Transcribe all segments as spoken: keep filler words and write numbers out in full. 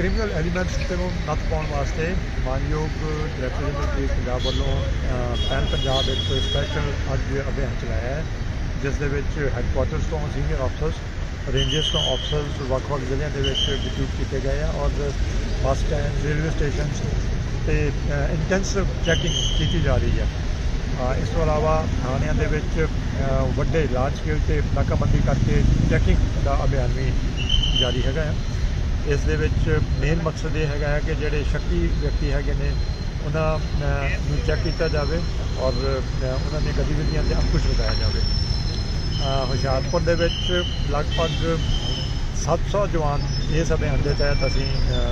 Criminal elements ਨੂੰ ਨੱਥ ਪਾਉਣ ਵਾਸਤੇ ਮਾਨਯੋਗ ਡਾਇਰੈਕਟਰ ਜਨਰਲ ਪੁਲਿਸ ਪੰਜਾਬ ਵੱਲੋਂ ਪੈਨ ਪੰਜਾਬ ਇੱਕ ਸਪੈਸ਼ਲ ਅੱਜ ਅਭਿਆਨ ਚਲਾਇਆ ਹੈ, ਜਿਸ ਦੇ ਵਿੱਚ ਹੈੱਡਕੁਆਟਰਸ ਤੋਂ ਸੀਨੀਅਰ ਅਫਸਰਸ ਰੇਂਜਰਸ ਤੋਂ ਅਫਸਰਸ ਵੱਖ-ਵੱਖ ਜ਼ਿਲ੍ਹਿਆਂ ਦੇ ਵਿੱਚ ਡਿਪਿਊਟ ਕੀਤੇ ਗਏ ਆ ਔਰ ਬੱਸ ਸਟੈਂਡ ਰੇਲਵੇ ਸਟੇਸ਼ਨਸ ਤੇ ਇੰਟੈਂਸਿਵ ਚੈਕਿੰਗ ਕੀਤੀ ਜਾ ਰਹੀ ਹੈ। ਇਸ ਤੋਂ ਇਲਾਵਾ ਥਾਣਿਆਂ ਦੇ ਵਿੱਚ ਵੱਡੇ ਲਾਰਜ ਸਕੇਲ 'ਤੇ ਨਾਕਾਬੰਦੀ ਕਰਕੇ ਚੈਕਿੰਗ ਦਾ ਅਭਿਆਨ ਵੀ ਜਾਰੀ ਹੈਗਾ ਹੈ। ਇਸ ਦੇ ਵਿੱਚ ਮੇਨ ਮਕਸਦ ਇਹ ਹੈਗਾ ਹੈ ਕਿ ਜਿਹੜੇ ਸ਼ੱਕੀ ਵਿਅਕਤੀ ਹੈਗੇ ਨੇ ਉਹਨਾਂ ਨੂੰ ਚੈੱਕ ਕੀਤਾ ਜਾਵੇ ਔਰ ਉਹਨਾਂ ਦੀਆਂ ਗਤੀਵਿਧੀਆਂ 'ਤੇ ਅੰਕੁਸ਼ ਲਗਾਇਆ ਜਾਵੇ। ਹੁਸ਼ਿਆਰਪੁਰ ਦੇ ਵਿੱਚ ਲਗਭਗ ਸੱਤ ਸੌ ਜਵਾਨ ਇਸ ਅਭਿਆਨ ਦੇ ਤਹਿਤ ਅਸੀਂ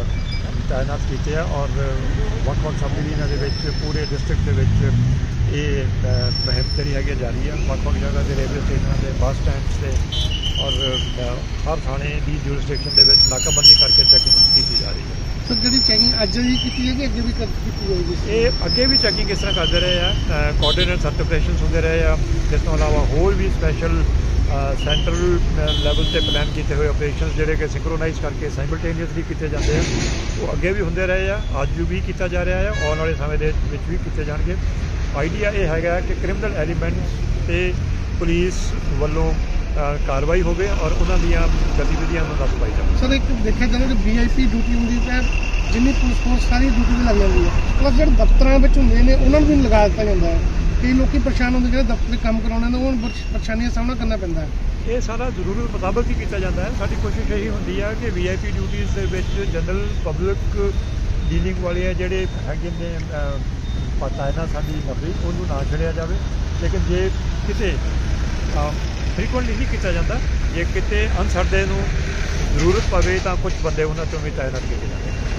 ਤਾਇਨਾਤ ਕੀਤੇ ਆ ਔਰ ਵੱਖ-ਵੱਖ ਸਬ ਡਿਵੀਜ਼ਨਾਂ ਦੇ ਵਿੱਚ ਪੂਰੇ ਡਿਸਟ੍ਰਿਕਟ ਦੇ ਵਿੱਚ ਇਹ ਮੁਹਿੰਮ ਜਿਹੜੀ ਹੈਗੀ ਜਾਰੀ ਆ। ਵੱਖ-ਵੱਖ ਜਗ੍ਹਾ 'ਤੇ ਰੇਲਵੇ ਸਟੇਸ਼ਨਾਂ ਦੇ ਬੱਸ ਸਟੈਂਡਸ 'ਤੇ ਔਰ ਹਰ ਥਾਣੇ ਦੀ ਜੂਰਿਸਡਿਕਸ਼ਨ ਦੇ ਵਿੱਚ ਨਾਕਾਬੰਦੀ ਕਰਕੇ ਚੈਕਿੰਗ ਕੀਤੀ ਜਾ ਰਹੀ ਹੈ। ਸਰ ਜਿਹੜੀ ਚੈਕਿੰਗ ਅੱਜ ਵੀ ਕੀਤੀ ਜਾਏਗੀ ਅੱਗੇ ਵੀ ਕੀਤੀ ਜਾਏਗੀ? ਇਹ ਅੱਗੇ ਵੀ ਚੈਕਿੰਗ ਇਸ ਤਰ੍ਹਾਂ ਕਰਦੇ ਰਹੇ ਆ, ਕੋਆਰਡੀਨੇਟ ਸਰਚ ਆਪਰੇਸ਼ਨਸ ਹੁੰਦੇ ਰਹੇ ਆ। ਇਸ ਤੋਂ ਇਲਾਵਾ ਹੋਰ ਵੀ ਸਪੈਸ਼ਲ ਸੈਂਟਰਲ ਲੈਵਲ 'ਤੇ ਪਲਾਨ ਕੀਤੇ ਹੋਏ ਆਪਰੇਸ਼ਨਸ ਜਿਹੜੇ ਕਿ ਸਿੰਕਰੋਨਾਈਜ਼ ਕਰਕੇ ਸਾਈਮਲਟੇਨੀਅਸਲੀ ਕੀਤੇ ਜਾਂਦੇ ਆ, ਉਹ ਅੱਗੇ ਵੀ ਹੁੰਦੇ ਰਹੇ ਆ, ਅੱਜ ਵੀ ਕੀਤਾ ਜਾ ਰਿਹਾ ਹੈ, ਆਉਣ ਵਾਲੇ ਸਮੇਂ ਦੇ ਵਿੱਚ ਵੀ ਕੀਤੇ ਜਾਣਗੇ। ਆਈਡੀਆ ਇਹ ਹੈਗਾ ਕਿ ਕ੍ਰਿਮੀਨਲ ਐਲੀਮੈਂਟਸ 'ਤੇ ਪੁਲਿਸ ਵੱਲੋਂ ਕਾਰਵਾਈ ਹੋਵੇ ਔਰ ਉਹਨਾਂ ਦੀਆਂ ਗਤੀਵਿਧੀਆਂ ਨੂੰ ਨੱਥ ਪਾਈ ਜਾਵੇ। ਸਰ ਇੱਕ ਦੇਖਿਆ ਜਾਵੇ ਕਿ ਵੀ ਆਈ ਪੀ ਡਿਊਟੀ ਹੁੰਦੀ ਹੈ, ਜਿੰਨੀ ਪੁਲਿਸ ਫੋਰਸ ਸਾਰੀ ਡਿਊਟੀ 'ਤੇ ਲੱਗ ਜਾਂਦੀ ਹੈ, ਪਲੱਸ ਜਿਹੜੇ ਦਫ਼ਤਰਾਂ ਵਿੱਚ ਹੁੰਦੇ ਨੇ ਉਹਨਾਂ ਨੂੰ ਵੀ ਲਗਾ ਦਿੱਤਾ ਜਾਂਦਾ ਹੈ। ਕਈ ਲੋਕ ਪਰੇਸ਼ਾਨ ਹੁੰਦੇ ਜਿਹੜੇ ਦਫ਼ਤਰੀ ਕੰਮ ਕਰਾਉਣੇ ਨੇ, ਉਹਨਾਂ ਨੂੰ ਪਰੇਸ਼ਾਨੀਆਂ ਦਾ ਸਾਹਮਣਾ ਕਰਨਾ ਪੈਂਦਾ ਹੈ। ਇਹ ਸਾਰਾ ਜ਼ਰੂਰਤ ਮੁਤਾਬਕ ਹੀ ਕੀਤਾ ਜਾਂਦਾ ਹੈ। ਸਾਡੀ ਕੋਸ਼ਿਸ਼ ਇਹੀ ਹੁੰਦੀ ਹੈ ਕਿ ਵੀ ਆਈ ਪੀ ਡਿਊਟੀਜ਼ ਦੇ ਵਿੱਚ ਜਨਰਲ ਪਬਲਿਕ ਡੀਲਿੰਗ ਵਾਲੇ ਜਿਹੜੇ ਹੈਗੇ ਨੇ ਤਾਇਨਾਤ ਸਾਡੀ ਨੌਕਰੀ ਉਹਨੂੰ ਨਾ ਛੱਡਿਆ ਜਾਵੇ, ਲੇਕਿਨ ਜੇ ਕਿਤੇ ਫ੍ਰੀਕੁਐਂਟਲੀ ਨਹੀਂ ਕੀਤਾ ਜਾਂਦਾ, ਜੇ ਕਿਤੇ ਅਨਸਰਦੇ ਨੂੰ ਜ਼ਰੂਰਤ ਪਵੇ ਤਾਂ ਕੁਝ ਬੰਦੇ ਉਹਨਾਂ ਤੋਂ ਵੀ ਤਾਇਨਾਤ ਕੀਤੇ ਜਾਂਦੇ।